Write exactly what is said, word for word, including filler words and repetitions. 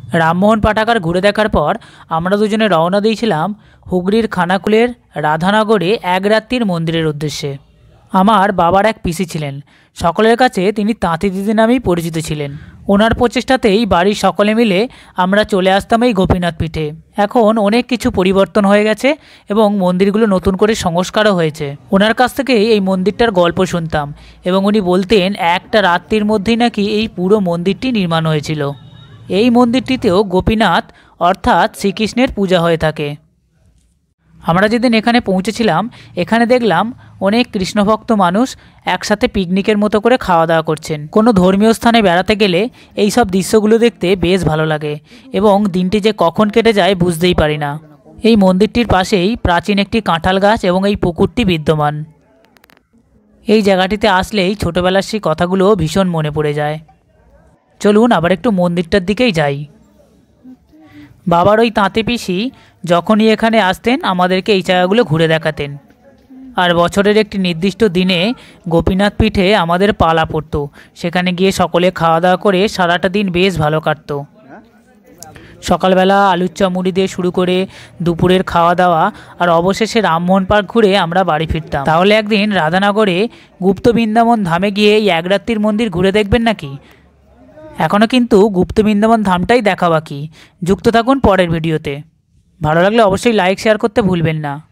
রামমোহন পাঠাগার ঘুরে দেখার পর আমরা দুজনে রওনা দিয়েছিলাম হুগলির খানাকুলের রাধানগরে এক রাত্রির মন্দিরের উদ্দেশ্যে। আমার বাবার এক পিসি ছিলেন, সকলের কাছে তিনি তাঁতি দিদি নামেই পরিচিত ছিলেন। ওনার প্রচেষ্টাতেই বাড়ির সকলে মিলে আমরা চলে আসতাম এই গোপীনাথ পীঠে। এখন অনেক কিছু পরিবর্তন হয়ে গেছে এবং মন্দিরগুলো নতুন করে সংস্কারও হয়েছে। ওনার কাছ থেকেই এই মন্দিরটার গল্প শুনতাম এবং উনি বলতেন একটা রাত্রির মধ্যেই নাকি এই পুরো মন্দিরটি নির্মাণ হয়েছিল। এই মন্দিরটিতেও গোপীনাথ অর্থাৎ শ্রীকৃষ্ণের পূজা হয়ে থাকে। আমরা যেদিন এখানে পৌঁছেছিলাম এখানে দেখলাম অনেক কৃষ্ণভক্ত মানুষ একসাথে পিকনিকের মতো করে খাওয়া দাওয়া করছেন। কোনো ধর্মীয় স্থানে বেড়াতে গেলে এই সব দৃশ্যগুলো দেখতে বেশ ভালো লাগে এবং দিনটি যে কখন কেটে যায় বুঝতেই পারি না। এই মন্দিরটির পাশেই প্রাচীন একটি কাঁঠাল গাছ এবং এই পুকুরটি বিদ্যমান। এই জায়গাটিতে আসলেই ছোটোবেলার সেই কথাগুলো ভীষণ মনে পড়ে যায়। চলুন আবার একটু মন্দিরটার দিকেই যাই। বাবার ওই তাঁতি পিসি যখনই এখানে আসতেন আমাদেরকে এই জায়গাগুলো ঘুরে দেখাতেন। আর বছরের একটি নির্দিষ্ট দিনে গোপীনাথ পীঠে আমাদের পালা পড়তো, সেখানে গিয়ে সকলে খাওয়া দাওয়া করে সারাটা দিন বেশ ভালো কাটতো। সকালবেলা আলুর চপ মুড়ি দিয়ে শুরু করে দুপুরের খাওয়া দাওয়া আর অবশেষে রামমোহন পার্ক ঘুরে আমরা বাড়ি ফিরতাম। তাহলে একদিন রাধানগরে গুপ্ত বৃন্দাবন ধামে গিয়ে এই এক রাত্রির মন্দির ঘুরে দেখবেন নাকি? এখনও কিন্তু গুপ্ত বৃন্দাবন ধামটাই দেখা বাকি। যুক্ত থাকুন পরের ভিডিওতে। ভালো লাগলে অবশ্যই লাইক শেয়ার করতে ভুলবেন না।